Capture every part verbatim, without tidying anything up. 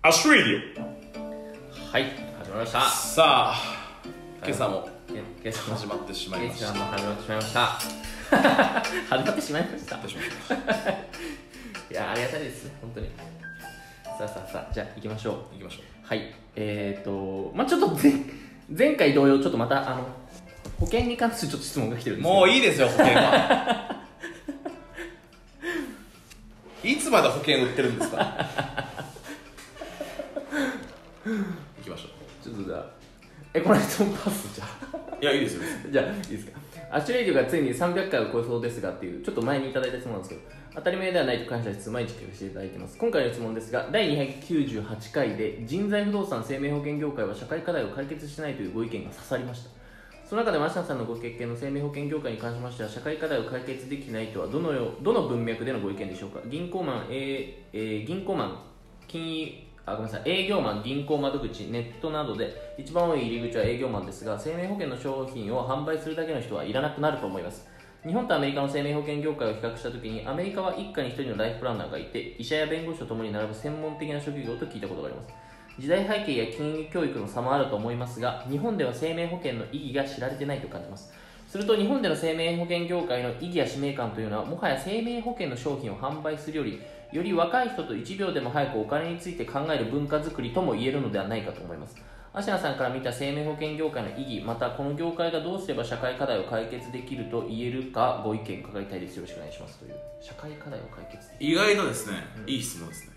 アシュレディオ。はい、始まりました。 さあ、今朝も今朝も始まってしまいました。 今朝も始まってしまいました始まってしまいましたいや、ありがたいです、本当に。さあさあさあ、じゃあ行きましょう行きましょう。 はい、えーとまあちょっと前前回同様、ちょっとまたあの保険に関するちょっと質問が来てるんですけど。 もういいですよ、保険はいつまで保険売ってるんですか行きましょう。 ちょっとじゃあえ、この人もパスじゃあいや、いいですよじゃあいいですか。アシュレイディオがついにさんびゃっかいを超えそうですがっていう、ちょっと前にいただいた質問なんですけど、当たり前ではないと感謝しつつ毎日聞かせていただいています。今回の質問ですが、だいにひゃくきゅうじゅうはちかいで人材不動産生命保険業界は社会課題を解決してないというご意見が刺さりました。その中でマシナさんのご経験の生命保険業界に関しましては、社会課題を解決できないとはどのよどの文脈でのご意見でしょうか。銀行マン、えーえー、銀行マン金融あごめんなさい営業マン、銀行窓口、ネットなどで一番多い入り口は営業マンですが、生命保険の商品を販売するだけの人はいらなくなると思います。日本とアメリカの生命保険業界を比較したときに、アメリカは一家に一人のライフプランナーがいて、医者や弁護士とともに並ぶ専門的な職業と聞いたことがあります。時代背景や金融教育の差もあると思いますが、日本では生命保険の意義が知られてないと感じます。すると日本での生命保険業界の意義や使命感というのは、もはや生命保険の商品を販売するより、より若い人といちびょうでも早くお金について考える文化づくりとも言えるのではないかと思います。アシナさんから見た生命保険業界の意義、またこの業界がどうすれば社会課題を解決できると言えるか、ご意見伺いたいです。よろしくお願いします。という、社会課題を解決できる。 意外とですね、うん、いい質問ですね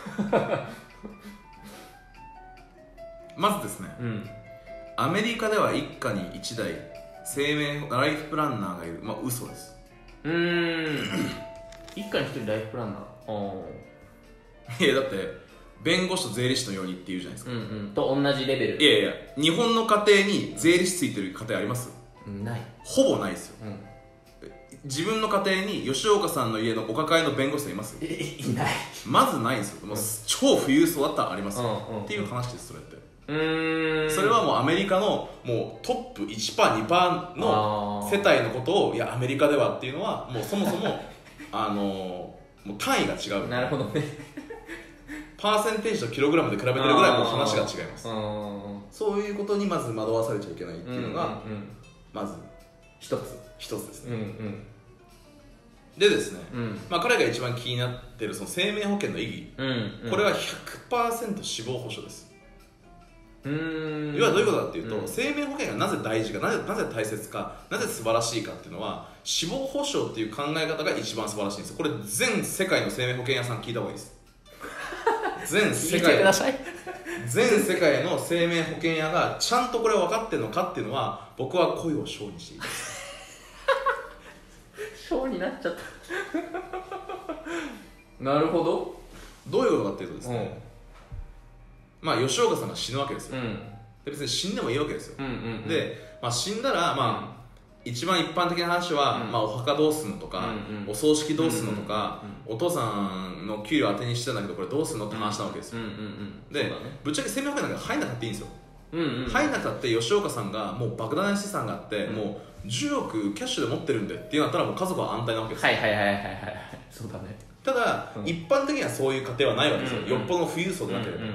まずですね、うん、アメリカでは一家に一台生命ライフプランナーがいる。まあ嘘です。 うーん一家に一人ライフプランナー。 いやだって弁護士と税理士のようにって言うじゃないですか。 うんうん、と同じレベル。 いやいや、日本の家庭に税理士ついてる家庭あります？ ない。 ほぼないですよ、うん、自分の家庭に吉岡さんの家のお抱えの弁護士さんいます？ い, いない。 まずないんですよ。もう超富裕層だったらありますよ、うんうん、っていう話です。それってうーんそれはもうアメリカのもうトップ いちパーセント、にパーセント の世帯のことを、いやアメリカではっていうのはもうそもそもあのもう単位が違う。 なるほどね。 パーセンテージとキログラムで比べてるぐらいもう話が違います。そういうことにまず惑わされちゃいけないっていうのが、うんうんうん、まず一つ一つですね、 うんうん、 でですね、 うん、 まあ、彼が一番気になってるその生命保険の意義、うんうん、これは ひゃくパーセント 死亡保障です。うーん要はどういうことかっていうと、うん、生命保険がなぜ大事か、なぜ、なぜ大切か、なぜ素晴らしいかっていうのは、死亡保障っていう考え方が一番素晴らしいんですよ。これ全世界の生命保険屋さん聞いた方がいいです全世界全世界の生命保険屋がちゃんとこれ分かってるのかっていうのは、僕は声を小にしています小になっちゃったなるほど。 どういうことかっていうとですね、うん、まあ吉岡さんが死ぬわけですよ、うん、で別に死んでもいいわけですよ、うんうんうん、で、まあ、死んだら、まあうん、一番一般的な話は、うんまあ、お墓どうすんのとか、うんうん、お葬式どうすんのとか、うんうん、お父さんの給料当てにしてたんだけどこれどうすんのって話なわけですよ、うんうんうん、で、ね、ぶっちゃけ生命保険なんか入んなくていいんですよ、うんうんうん、入んなくたって吉岡さんがもう莫大な資産があって、うん、もうじゅうおくキャッシュで持ってるんでっていうなったらもう家族は安泰なわけですよ。 はいはいはいはいはいそうだね。 ただ、うん、一般的にはそういう家庭はないわけですよ、うんうん、よっぽどの富裕層でなければ、うんうんうん、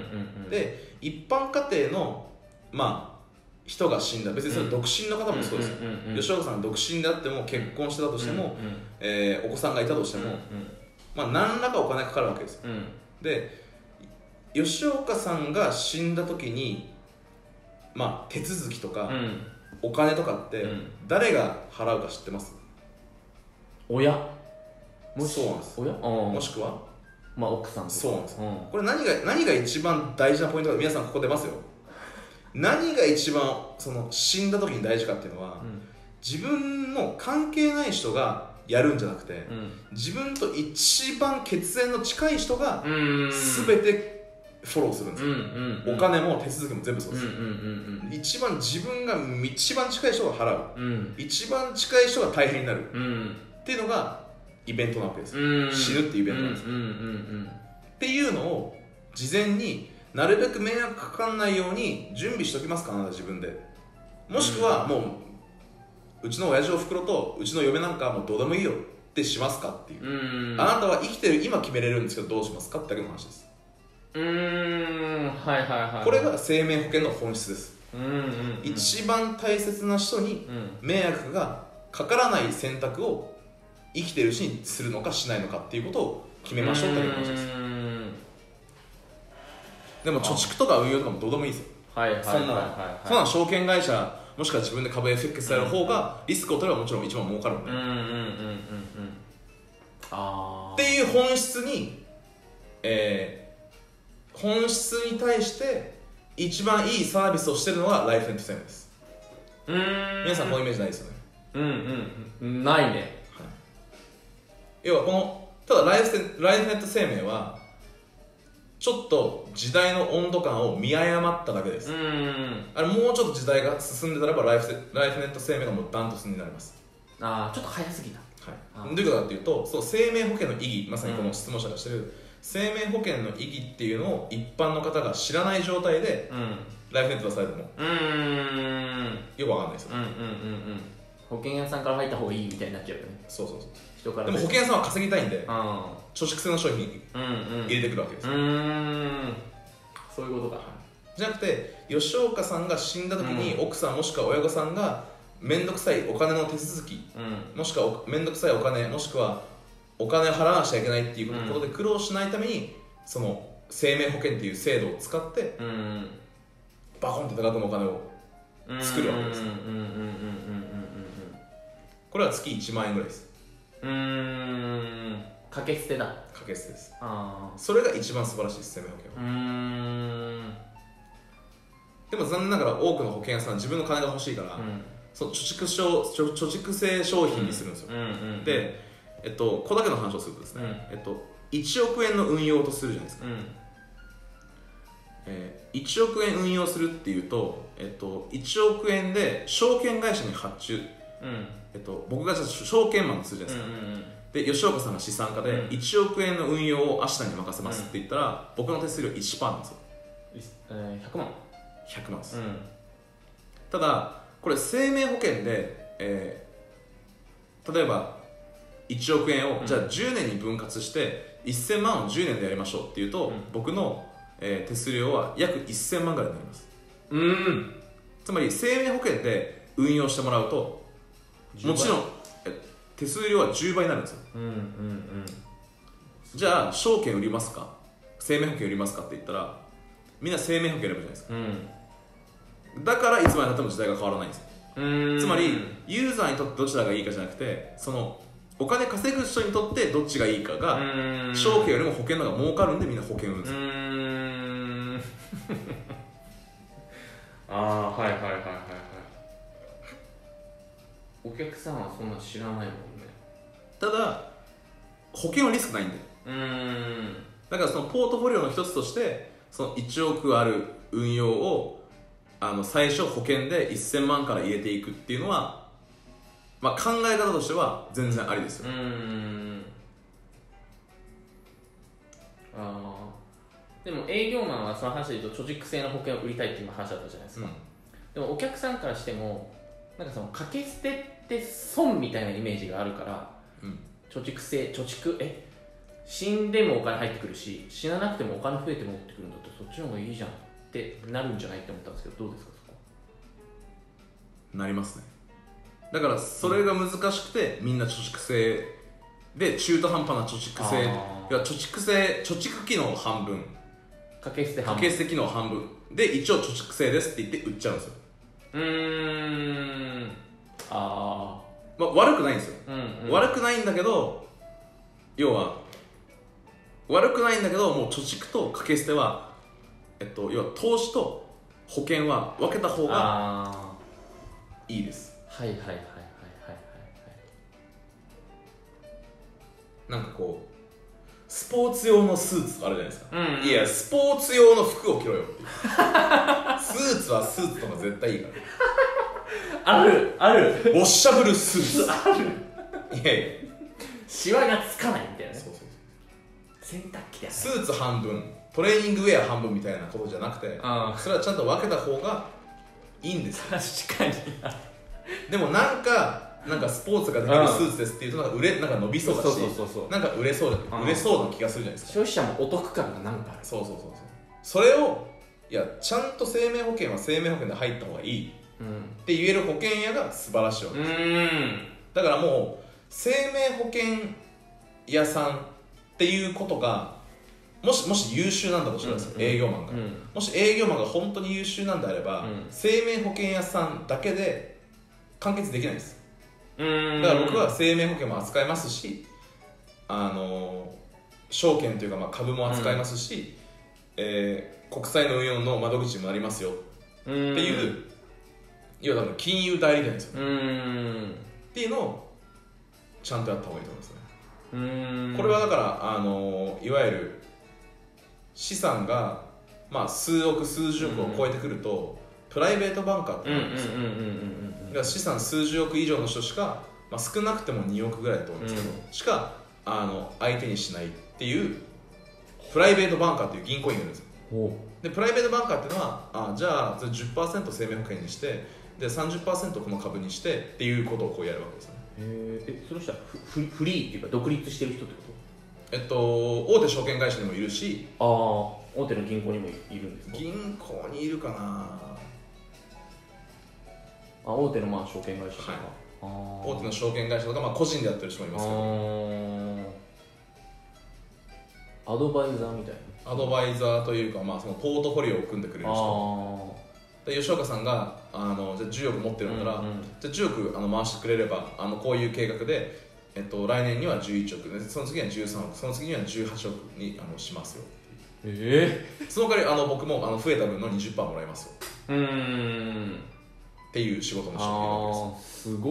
で一般家庭のまあ人が死んだ、別にそれ独身の方もそうですよ、うんうんうんうん、吉岡さんが独身であっても結婚してたとしても、うんうんえー、お子さんがいたとしても、うんうんまあ、何らかお金かかるわけですよ、うん、で吉岡さんが死んだ時にまあ手続きとか、うん、お金とかって誰が払うか知ってます？ 親もしそうなんです。 親もしくはまあ奥さんとか。 そうなんです、うん、これ何が何が一番大事なポイントか、皆さんここ出ますよ。何が一番その死んだ時に大事かっていうのは、うん、自分の関係ない人がやるんじゃなくて、うん、自分と一番血縁の近い人が全てフォローするんですよ、うんうんうん、お金も手続きも全部そうです、うんうんうんうん、一番自分が一番近い人が払う、うん、一番近い人が大変になる、うん、っていうのがイベントなわけです、うん、死ぬっていうイベントなんです、うんうんうんうん、っていうのを事前になるべく迷惑かかんないように準備しておきますか、あなた自分で。もしくはもう、うちの親父おふくろとうちの嫁なんかはもうどうでもいいよってしますかっていう、うん、あなたは生きてる今決めれるんですけどどうしますかってだけの話です。 うーんはいはいはい、 これが生命保険の本質です、 うんうんうん、 一番大切な人に迷惑がかからない選択を生きてるうちにするのかしないのかっていうことを決めましょうっていう話です。でも貯蓄とか運用とかもどうでもいいですよ。 はいはいはいはい、はい、 そんな証券会社もしくは自分で株 エフエックス やる方がリスクを取ればもちろん一番儲かるんで、うんうんうんうんうん、 あっていう本質に、えー、本質に対して一番いいサービスをしてるのがライフネット生命です。 うーん、 皆さんこのイメージないですよね。 うんうんないね、はい、 要はこのただライフ、ライフネット生命はちょっと時代の温度感を見誤っただけです。 うんうん、 あれもうちょっと時代が進んでたらばライフ、ライフネット生命がもうダントツになります。 ああちょっと早すぎた。 はい、どういうことかというと、そう生命保険の意義、まさにこの質問者がしてる、うん、生命保険の意義っていうのを一般の方が知らない状態で、うん、ライフネット出されても、うーん、よくわかんないですよ、 うんうんうんうん、保険屋さんから入った方がいいみたいになっちゃうよね。 そうそうそう、 人からでも保険屋さんは稼ぎたいんで、うん、貯蓄性の商品に入れてくるわけです、うんうん、うーん、 そういうことか。 じゃなくて、吉岡さんが死んだ時に、うん、奥さんもしくは親御さんが面倒くさいお金の手続き、うん、もしくは面倒くさいお金、もしくはお金を払わなきゃいけないっていうことで苦労しないために、その生命保険っていう制度を使って、うん、バコンって多額のお金を作るわけです。これは月いちまん円ぐらいです。 うーん、掛け捨てだ。 掛け捨てです。 あ、 それが一番素晴らしいです、生命保険は。うーん、でも残念ながら多くの保険屋さんは自分の金が欲しいから、うん、その貯蓄商貯蓄性商品にするんですよ、うんうんうん、で、えっと、ここだけの話をするとですね、うん、えっと、いちおくえんの運用とするじゃないですか、うん、えー、いちおくえん運用するっていうと、えっと、いちおくえんで証券会社に発注、うん、えっと、僕がじゃあ証券マンとするじゃないですか、うんうんうん、で吉岡さんが資産家で、うん、いちおくえんの運用を明日に任せますって言ったら、うん、僕の手数料 いちパーセント なんですよ、 えー、ひゃくまんひゃくまんです、うん、ただこれ生命保険で、えー、例えばいちおくえんを、うん、じゃあじゅうねんに分割してせんまんをじゅうねんでやりましょうっていうと、うん、僕の、えー、手数料は約せんまんぐらいになります。うん、つまり生命保険で運用してもらうともちろん手数料はじゅうばいになるんですよ、うんうんうん、じゃあ証券売りますか生命保険売りますかって言ったらみんな生命保険選ぶじゃないですか、うん、だからいつまでたっても時代が変わらないんですよ。うーん、つまりユーザーにとってどちらがいいかじゃなくて、そのお金稼ぐ人にとってどっちがいいかが証券よりも保険の方が儲かるんでみんな保険を売るんですよ。うーんああ、はいはいはいはいはい。お客さんはそんな知らないもんね。 ただ保険はリスクないんで、うーん、だからそのポートフォリオの一つとしてそのいちおくある運用をあの最初保険でせんまんから入れていくっていうのは、まあ、考え方としては全然ありですよ。うーん、 あでも営業マンはその話で言うと貯蓄性の保険を売りたいっていう話だったじゃないですか、うん、でもお客さんからしてもなんかその掛け捨てって損みたいなイメージがあるから、うん、貯蓄性貯蓄え死んでもお金入ってくるし死ななくてもお金増えて持ってくるんだったらそっちの方がいいじゃんってなるんじゃないって思ったんですけど、どうですかそこ。 なりますね。だからそれが難しくて、うん、みんな貯蓄性で中途半端な貯蓄性、いや貯蓄性貯蓄機能半分掛け捨て半分掛け捨て機能半分で一応貯蓄性ですって言って売っちゃうんですよ。うーん、ああ、まあ、悪くないんですよ、うんうん、悪くないんだけど、要は悪くないんだけどもう貯蓄と掛け捨ては、えっと、要は投資と保険は分けた方がいいです。 はいはいはいはいはいはい。なんかこうスポーツ用のスーツあるじゃないですか、うんうん、いやスポーツ用の服を着ろよっていうスーツはスーツとか絶対いいからあるあるウォッシャブルスーツあるいやいやシワがつかないみたいなね。 そうそうそう、 洗濯機でスーツ半分トレーニングウェア半分みたいなことじゃなくて、それはちゃんと分けた方がいいんですよ。 確かにでもなんかなんかスポーツができるスーツですっていうとなんか売れなんか伸びそうだし、そうそうそうそうなんか売れそうだ売れそうな気がするじゃないですか。 消費者もお得感がなんかある。 そうそうそうそう。それをいやちゃんと生命保険は生命保険で入った方がいいって言える保険屋が素晴らしいわけです。 うんだからもう生命保険屋さんっていうことがもしもし優秀なんだとしたらですよ、うん、営業マンが、うん、もし営業マンが本当に優秀なんであれば、うん、生命保険屋さんだけで完結できないんです。 うんだから僕は生命保険も扱いますし、あの証券というかまあ株も扱いますし、うんえー、国債の運用の窓口にもなりますよっていう、要は多分金融代理店ですよ、 うんっていうのをちゃんとやった方がいいと思いますね。 うんこれはだからあのいわゆる資産が、まあ、数億数十億を超えてくると、うん、プライベートバンカーってなるんですよ。だから資産数十億以上の人しか、まあ、少なくてもにおくぐらいだと思うんですけど、うん、しかあの相手にしないっていうプライベートバンカーっていう銀行員がいるんですよ。でプライベートバンカーっていうのはあじゃあ じゅっパーセント 生命保険にしてで さんじゅっパーセント この株にしてっていうことをこうやるわけですよね。 へえその人はフフリーっていうか独立してる人ってこと？ えっと大手証券会社にもいるし、 ああ大手の銀行にもいるんですか？ 銀行にいるかなあ大手のまあ証券会社とか、はい、あ大手の証券会社とか、まあ、個人でやってる人もいますけど、アドバイザーみたいなアドバイザーというか、まあ、そのポートフォリオを組んでくれる人で吉岡さんがあのじゃあじゅうおく持ってるんだら、うんうん、じゃあじゅうおくあの回してくれればあのこういう計画で、えっと、来年にはじゅういちおくでその次にはじゅうさんおくその次にはじゅうはちおくにあのしますよっていう、 えー、その代わりあの僕もあの増えた分の にじゅっパーセント もらいますようーんっていう仕事の仕事です。すごっ。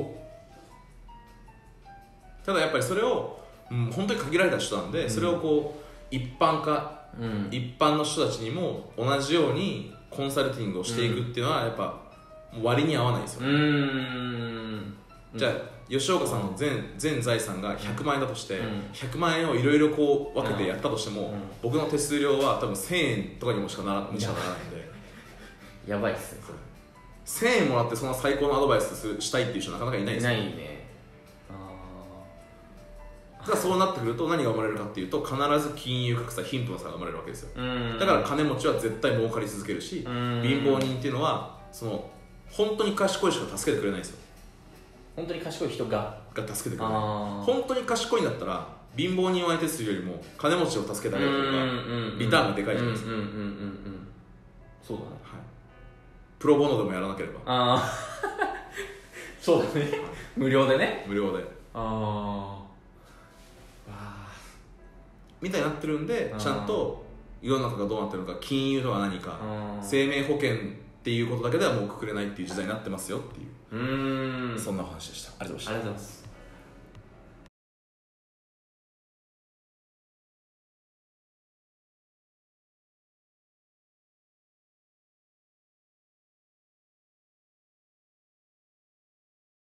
ただやっぱりそれを、うん、本当に限られた人なんで、うん、それをこう一般化、うん、一般の人たちにも同じようにコンサルティングをしていくっていうのはやっぱ割に合わないですよね。 うーんじゃあ吉岡さんの 全, 全財産がひゃくまんえんだとして、うん、ひゃくまんえんをいろいろこう分けてやったとしても、うん、僕の手数料は多分せんえんとかにもしかならにしかならないんでやばいっすねせんえんもらってその最高のアドバイスしたいっていう人なかなかいないですよ。 いないね。 だからそうなってくると何が生まれるかっていうと必ず金融格差貧富の差が生まれるわけですよ。だから金持ちは絶対儲かり続けるし貧乏人っていうのはその本当に賢い人が助けてくれないんですよ。 本当に賢い人がが助けてくれない。本当に賢いんだったら貧乏人を相手するよりも金持ちを助けてあげる方がリターンがでかいじゃないですか。 そうだね、 はい、プロボノでもやらなければああそうだね無料でね無料でああみたいになってるんでちゃんと世の中がどうなってるのか金融とは何か生命保険っていうことだけではもうくくれないっていう時代になってますよっていううーんそんなお話でした。ありがとうございました。 ありがとうございます。